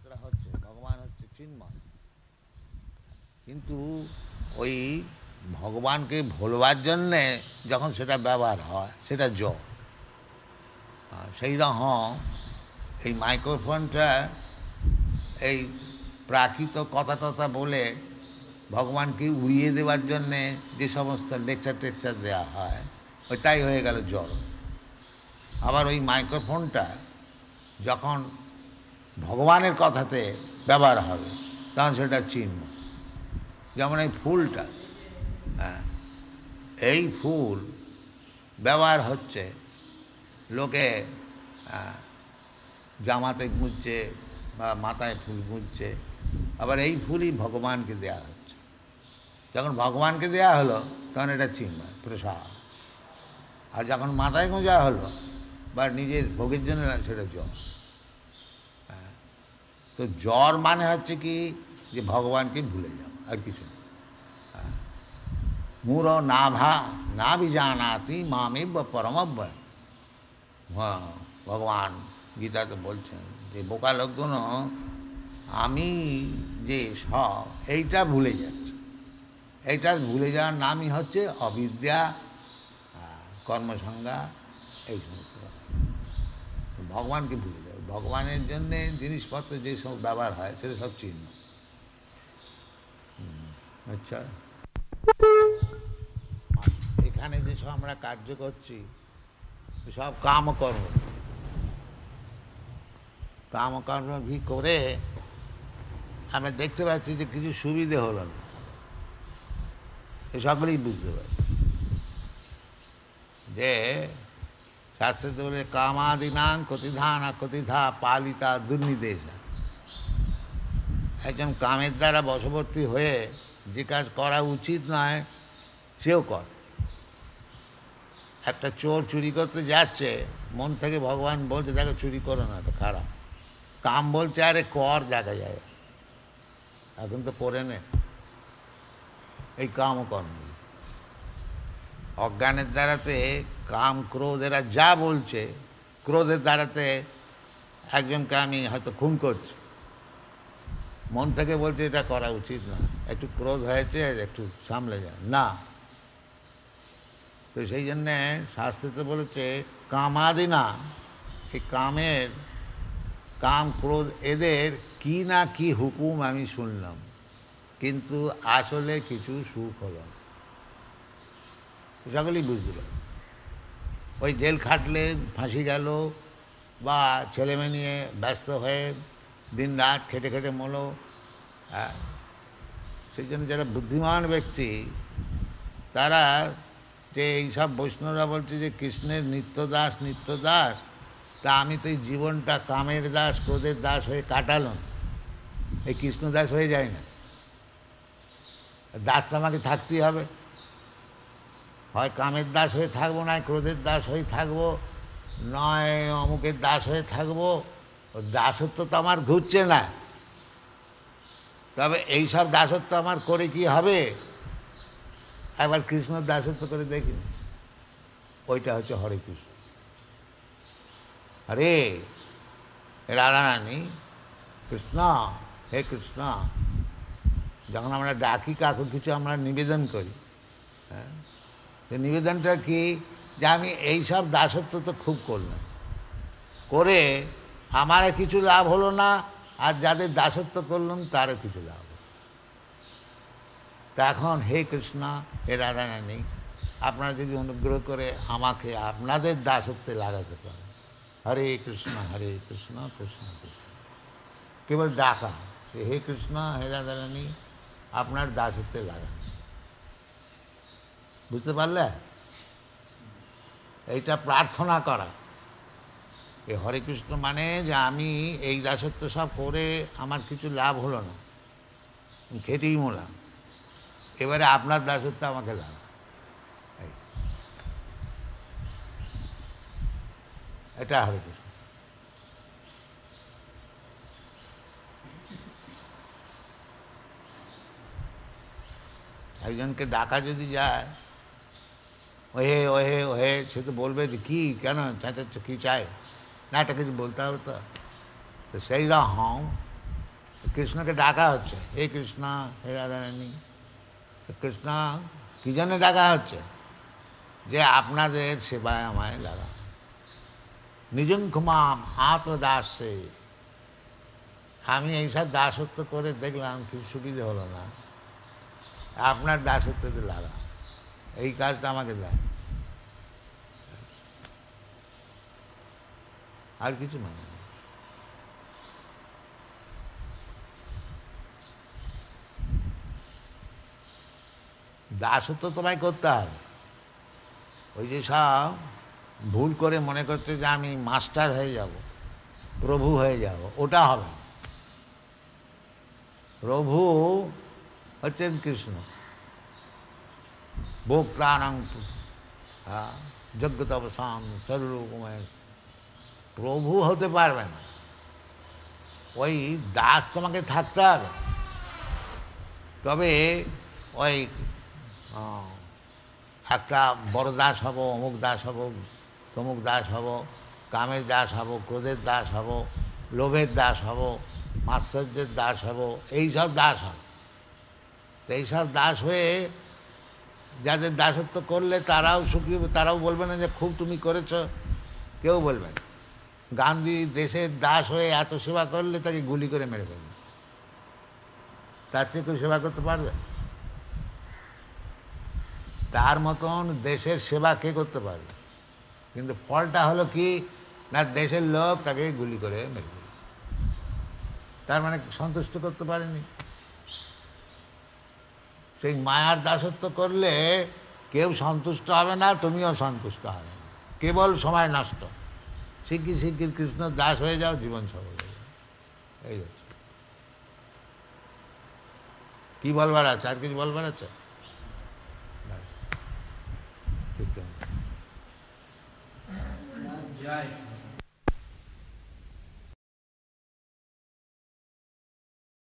কথাবার্তা হচ্ছে, ভগবান হচ্ছে চিন্ময়, কিন্তু ওই ভগবানকে ভোলবার জন্যে যখন সেটা ব্যবহার হয় সেটা জড়। সেই রকম এই মাইক্রোফোনটা এই প্রাকৃত কথা টথা বলে ভগবানকে উড়িয়ে দেওয়ার জন্যে যে সমস্ত লেকচার টেকচার দেওয়া হয়, ওই তাই হয়ে গেল জড়। আবার ওই মাইক্রোফোনটা যখন ভগবানের কথাতে ব্যবহার হবে তখন সেটা চিহ্ন। যেমন এই ফুলটা, হ্যাঁ, এই ফুল ব্যবহার হচ্ছে লোকে জামাতে গুঁজছে বা মাথায় ফুল গুঁজছে, আবার এই ফুলই ভগবানকে দেয়া হচ্ছে। যখন ভগবানকে দেয়া হলো তখন এটা চিন্ময় প্রসাদ, আর যখন মাথায় গুঁজা হলো বা নিজের ভোগের জন্য সেটা জ্বর। তো জ্বর মানে হচ্ছে কি যে ভগবানকে ভুলে যাও, আর কিছু না। মূর নাভা না বিজানাতি মামেব পরমব্যয়। হ্যাঁ, ভগবান গীতাতে বলছেন যে বোকা লোকগুলো আমি যে সব এইটা ভুলে যাচ্ছে। এইটা ভুলে যাওয়ার নামই হচ্ছে অবিদ্যা, কর্মসংজ্ঞা, এই সমস্ত। ভগবানকে ভুলে যাবে, ভগবানের জন্যে জিনিসপত্র যেসব ব্যবহার হয় সেটা সব চিহ্ন। আচ্ছা, এখানে যেসব আমরা কার্য করছি সব কামকর্ম, কামকর্ম করে আমরা দেখতে পাচ্ছি যে কিছু সুবিধে হলো না, এ সকলেই বুঝতে পারছি যে শাস্ত্রে তো বলে কামাদিনাং কতিধা পালিতা দুর্নিদেশা। একজন কামের দ্বারা বশবর্তী হয়ে যে কাজ করা উচিত নয় সেও কর। একটা চোর চুরি করতে যাচ্ছে, মন থেকে ভগবান বলছে দেখো চুরি করো না, এটা খারাপ। কাম বলছে আরে কর, দেখা যায় এখন তো করে নে। এই কামকর্ম অজ্ঞানের দ্বারাতে কাম ক্রোধ এরা যা বলছে, ক্রোধের দ্বারাতে একজনকে আমি হয়তো খুন করছি, মন থেকে বলছে এটা করা উচিত না, একটু ক্রোধ হয়েছে একটু সামলে যায় না। তো সেই জন্যে শাস্ত্রতে বলেছে কামাদি না, এই কামের, কাম ক্রোধ এদের কি না কি হুকুম আমি শুনলাম, কিন্তু আসলে কিছু সুখ হলো না। সকলেই বুঝল, ওই জেল খাটলে ফাঁসি গেল, বা ছেলেমেয়ে নিয়ে ব্যস্ত হয়ে দিন রাত খেটে খেটে মলো। হ্যাঁ, সেই জন্য যারা বুদ্ধিমান ব্যক্তি তারা যে এইসব বৈষ্ণবরা বলছে যে কৃষ্ণের নিত্যদাস নিত্যদাস, তা আমি তো এই জীবনটা কামের দাস ক্রোধের দাস হয়ে কাটালাম, এই কৃষ্ণদাস হয়ে যায় না। দাস তো আমাকে থাকতেই হবে, হয় কামের দাস হয়ে থাকবো, নয় ক্রোধের দাস হয়ে থাকবো, নয় অমুকের দাস হয়ে থাকবো। দাসত্ব তো আমার ঘুরছে না। তবে এইসব দাসত্ব আমার করে কি হবে? একবার কৃষ্ণর দাসত্ব করে দেখি, ওইটা হচ্ছে হরে কৃষ্ণ। হরে রাধারানী কৃষ্ণ, হে কৃষ্ণ। যখন আমরা ডাকি কাকু কিছু আমরা নিবেদন করি, হ্যাঁ, নিবেদনটা কি যে আমি এইসব দাসত্ব তো খুব করলাম, করে আমারও কিছু লাভ হলো না, আর যাদের দাসত্ব করলাম তারও কিছু লাভ হলো। তা এখন হে কৃষ্ণ, হে রাধারানী, আপনারা যদি অনুগ্রহ করে আমাকে আপনাদের দাসত্বে লাগাতে পারেন। হরে কৃষ্ণ কৃষ্ণ কৃষ্ণ, কেবল ডাকা যে হে কৃষ্ণ হে রাধারানী আপনার দাসত্বে লাগান। বুঝতে পারলে? এইটা প্রার্থনা করা। এই হরে কৃষ্ণ মানে যে আমি এই দাসত্ব সব করে আমার কিছু লাভ হলো না, খেটেই মরলাম, এবারে আপনার দাসত্ব আমাকে লাভ। এটা হরে কৃষ্ণ। একজনকে ডাকা যদি যায় ওহে ওহে ওহে, সে তো বলবে যে কী কেন চাচাচ্ছ, কী চাই না, এটা কিছু বলতে হবে তো। সেই রকম কৃষ্ণকে ডাকা হচ্ছে, হে কৃষ্ণ, হে রাধারানী। কৃষ্ণ কী জন্য ডাকা হচ্ছে? যে আপনাদের সেবায় আমায় লাগা। নিজং ক্ষমাম আত্মদাসে, আমি এইসব দাসত্ব করে দেখলাম কি সুবিধে হলো না, আপনার দাসত্বতে লাগা, এই কাজটা আমাকে দেয়, আর কিছু মানে না। দাসত্ব তোমায় করতে হবে। ওই যে সব ভুল করে মনে করছে যে আমি মাস্টার হয়ে যাব, প্রভু হয়ে যাব, ওটা হবে না। প্রভু হচ্ছেন কৃষ্ণ, ভোক্তানাং যজ্ঞতপসাম সর্বরূপময়। প্রভু হতে পারবে না, ওই দাস তোমাকে থাকতে হবে। তবে ওই একটা বড় দাস হব, অমুক দাস হব, তমুক দাস হব, কামের দাস হব, ক্রোধের দাস হব, লোভের দাস হব, মাৎসর্যের দাস হব, এইসব দাস হব। তো এইসব দাস হয়ে যাদের দাসত্ব করলে তারাও সুখী হবে, তারাও বলবে না যে খুব তুমি করেছ, কেউ বলবে না। গান্ধী দেশের দাস হয়ে এত সেবা করলে তাকে গুলি করে মেরে ফেলবে, তার চেয়ে কেউ সেবা করতে পারবে? তার মতন দেশের সেবা কে করতে পারবে? কিন্তু ফলটা হলো কি না, দেশের লোক তাকে গুলি করে মেরে ফেলবে। তার মানে সন্তুষ্ট করতে পারেনি। সেই মায়ার দাসত্ব করলে কেউ সন্তুষ্ট হবে না, তুমিও সন্তুষ্ট হবে না, কেবল সময় নষ্ট। শিগগির শিগগির কৃষ্ণর দাস হয়ে যাও, জীবন সফল হয়ে যাও। এই হচ্ছে। কি বলবার আছে? আর কিছু বলবার আছে? কীর্তন